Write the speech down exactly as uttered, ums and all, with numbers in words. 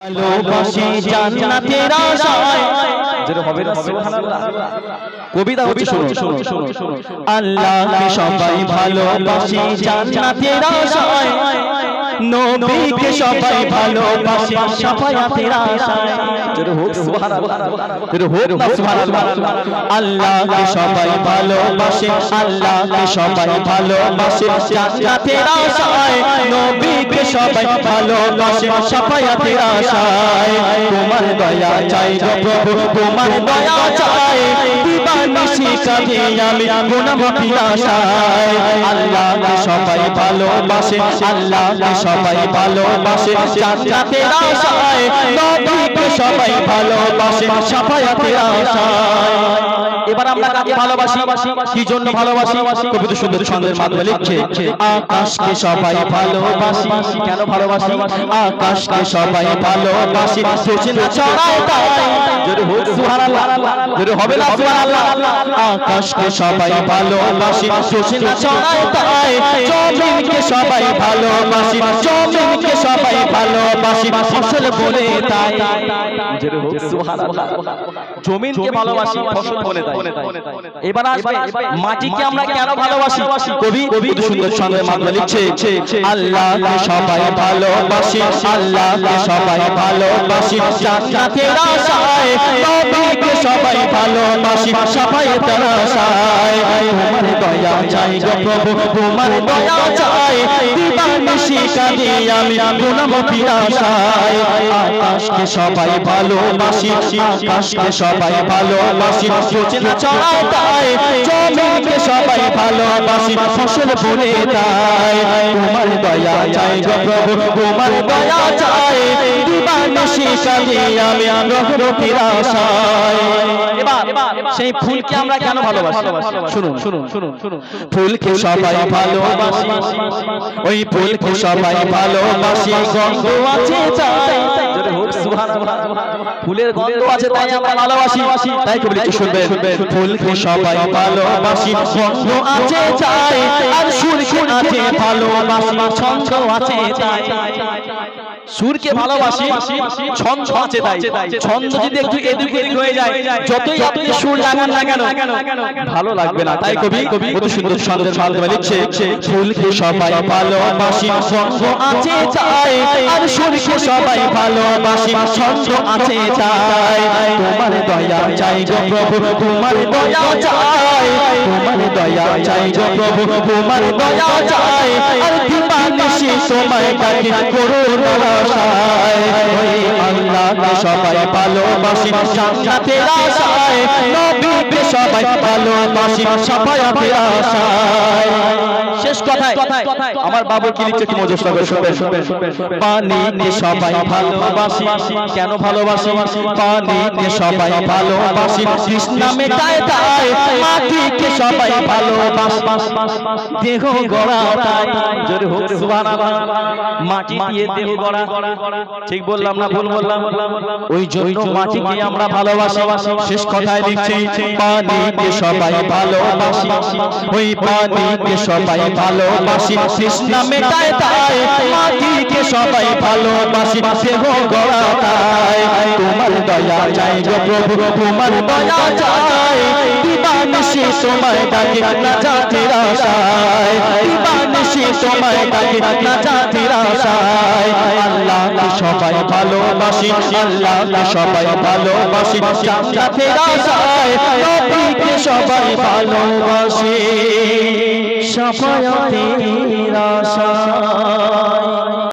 ভালোবাসি জান্নাতের আশায় যেটা হবে না সুবহানাল্লাহ কবিতা হচ্ছে শুনো শুনো শুনো আল্লাহকে সবাই ভালোবাসি জান্নাতের আশায় নবীকে সবাই ভালোবাসি শাফায়াতের আশায় যেটা হোক সুবহানাল্লাহ যেটা হোক না সুবহানাল্লাহ আল্লাহকে সবাই ভালোবাসি আল্লাহকে সবাই ভালোবাসি জান্নাতের আশায় নবীকে সবাই ভালোবাসি শাফায়াতের আশায় তোমার দয়া চাই গো প্রভু তোমার দয়া চাই দিবানিশি কাঁদি আমি গুনাহগারের আশায় আল্লাহকে সবাই ভালোবাসে আল্লাহকে সবাই ভালোবাসে জান্নাতের আশায় নবীকে সবাই ভালোবাসে শাফায়াতের আশায় এবার আমরা কাকে ভালোবাসি কি জন্য ভালোবাসি কবিতা সুন্দর ছন্দের মাধ্যমে লিখছে আকাশকে সবাই ভালোবাসি কেন ভালোবাসি আকাশকে সবাই ভালোবাসি সূচনা ছড়ায় তাই যদি হোক সুবহানাল্লাহ যদি হবে না সুবহানাল্লাহ আকাশকে সবাই ভালোবাসি সূচনা ছড়ায় তাই জমিনকে সবাই ভালোবাসি জমিনকে সবাই ভালোবাসি ফসল বলে তাই যদি হোক সুবহানাল্লাহ জমিনকে ভালোবাসি ফসল বলে তাই এবার আসবে মাটিকে আমরা কেন ভালোবাসি কবি কবি সুন্দর ছন্দের মাধ্যমে লিখছে আল্লাহকে সবাই ভালোবাসি আল্লাহকে সবাই ভালোবাসি জান্নাতের আশায় নবীকে সবাই ভালোবাসি শাফায়াতের আশায় তোমার দয়া চাই গো প্রভু তোমার দয়া চাই দিবানিশি কাঁদি আমি গুনাহগারের আশায় আকাশকে সবাই ভালোবাসি আকাশকে সবাই ভালোবাসি সূচনা ছড়ায় তাই জমিনকে সবাই ভালোবাসি ফসল বলে তাই তোমার দয়া চাই গো প্রভু তোমার দয়া চাই দিবানিশি কাঁদি আমি গুনাহগারের আশায় এবার সেই ফুলকে আমরা কেন ভালোবাসি শুনুন শুনুন শুনুন ফুলকে সবাই ভালোবাসি ওই ফুলকে সবাই ভালোবাসি গন্ধ আছে তাই যদি হোক সুবহানাল্লাহ ফুলের গন্ধ আছে তাই আমরা ভালোবাসি তাই কবি লিখে শুনবেন ফুলকে সবাই ভালোবাসি গন্ধ আছে তাই আর সুরকে আছে ভালোবাসি ছন্দ আছে তাই সুরকে ভালোবাসি ছন্দ আছে তাই ছন্দ যদি একটু এদিক ওদিক হয়ে যায় যতই আপনি সুর লাগান না কেন ভালো লাগবে না তাই কবি কত সুন্দর ছন্দের মাধ্যমে লিখছে ফুলকে সবাই ভালোবাসি গন্ধ আছে তাই আর সুরকে সবাই ভালোবাসি ছন্দ আছে তাই তোমার দয়া চাই গো প্রভু তোমার দয়া চাই তোমার দয়া চাই গো প্রভু তোমার দয়া চাই আর দিবানিশি সময় কাটি করুণ আশায় ওই আল্লাহকে সবাই ভালোবাসি জান্নাতের আশায় নবীকে সবাই ভালোবাসি শাফায়াতের আশায় শেষ কথায় আমার বাবু কি লিখছে কি মজা করে শুনবেন পানিকে সবাই ভালোবাসি কেন ভালোবাসি পানিকে সবাই ভালোবাসি তৃষ্ণা মেটায় তাই মাটিকে সবাই ভালোবাসি দেহ গড়া তাই জোরে হোক সুবহানাল্লাহ মাটি দিয়ে দেহ গড়া ঠিক বললাম না ভুল বললাম ওই জন্য মাটিকে আমরা ভালোবাসি শেষ কথায় লিখছি পানিকে সবাই ভালোবাসি ওই পানিকে সবাই ভালোবাসি তৃষ্ণা মেটায় তাই মাটিকে সবাই ভালোবাসি দেহ গড়া তাই তোমার দয়া চাই গো প্রভু তোমার দয়া চাই দিবানিশি সময় ডাকি নাজাতের আশায় দিবানিশি সময় ডাকি নাজাতের আশায় আল্লাহকে সবাই ভালোবাসি আল্লাহকে সবাই ভালোবাসি জান্নাতের আশায় নবীকে সবাই ভালোবাসি শাফায়াতের আশায়।